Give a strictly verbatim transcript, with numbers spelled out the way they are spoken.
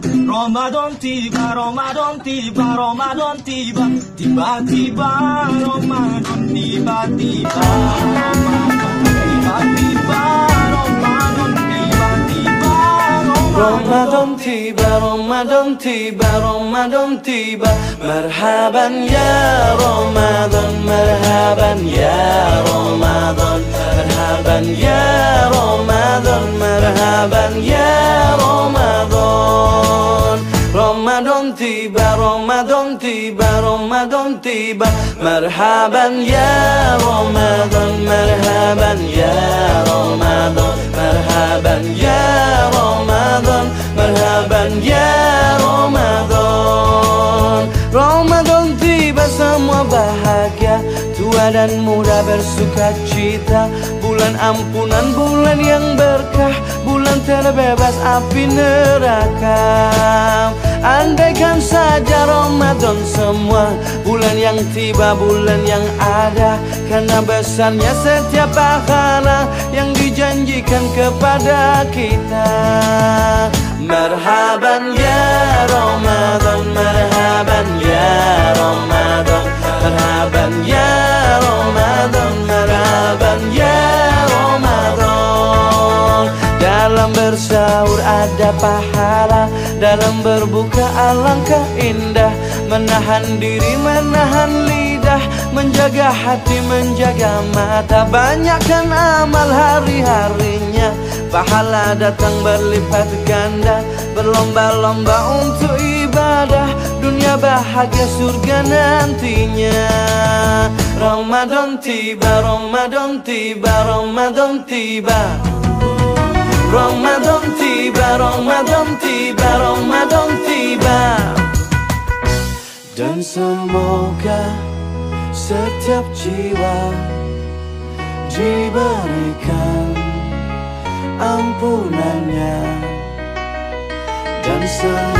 Ramadan tiba, Ramadan tiba, Ramadan tiba, tiba-tiba Ramadan tiba-tiba, Ramadan tiba-tiba, Ramadan tiba-tiba, Ramadan tiba, Ramadan tiba, Ramadan tiba. Marhaban ya Ramadan, marhaban ya Ramadan, marhaban ya Ramadan, marhaban ya Ramadan. Ramadan tiba, Ramadan tiba, Ramadan tiba. Marhaban ya Ramadan, marhaban ya Ramadan, marhaban ya Ramadan, marhaban ya Ramadan. Ramadan tiba, semua bahagia, tua dan muda bersuka cita. Bulan ampunan, bulan yang berkah, bulan terbebas api neraka. Andaikan saja Ramadan semua, bulan yang tiba, bulan yang ada, karena besarnya setiap pahala yang dijanjikan kepada kita. Marhaban ya Ramadan, marhaban ya Ramadan, marhaban ya Ramadan, marhaban ya Ramadan. Dalam bersahur ada pahala, dalam berbuka alangkah indah. Menahan diri, menahan lidah, menjaga hati, menjaga mata. Banyakkan amal hari-harinya, pahala datang berlipat ganda. Berlomba-lomba untuk ibadah, dunia bahagia, surga nantinya. Ramadan tiba, Ramadan tiba, Ramadan tiba. Ramadan tiba, Ramadan tiba, Ramadan tiba. Dan semoga setiap jiwa diberikan ampunannya, dan semoga